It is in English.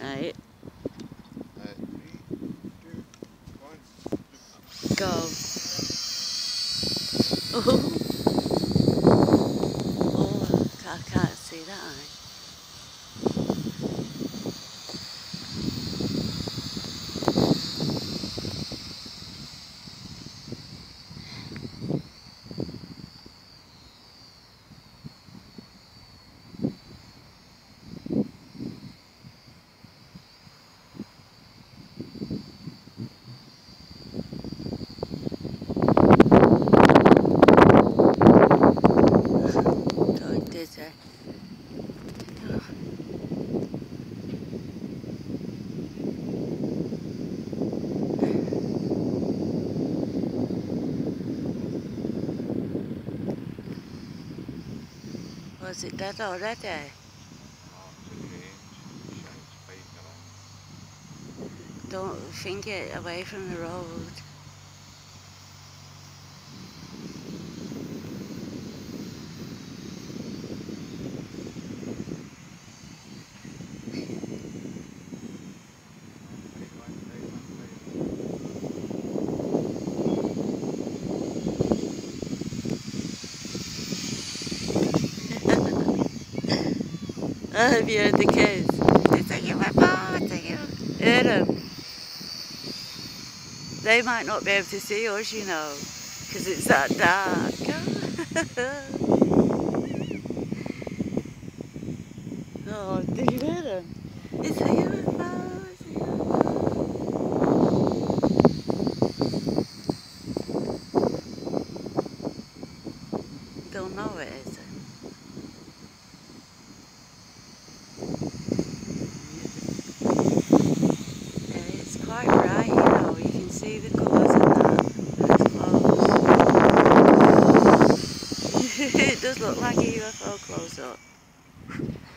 Right. Three, two, one. Go. Oh, oh, I can't see that eye. Going dizzy. Was it dead already? Oh, it's a change. Shite spiker on. Don't think it away from the road. Have you heard the kids? It's taking my phone, hear them. They might not be able to see us, you know, because it's that dark. Oh, did you hear them? It's a UFO, it's a UFO. They'll know it, is it? Yeah, it's quite bright, you know, you can see the colours and that. It's close. It does look like a UFO close up.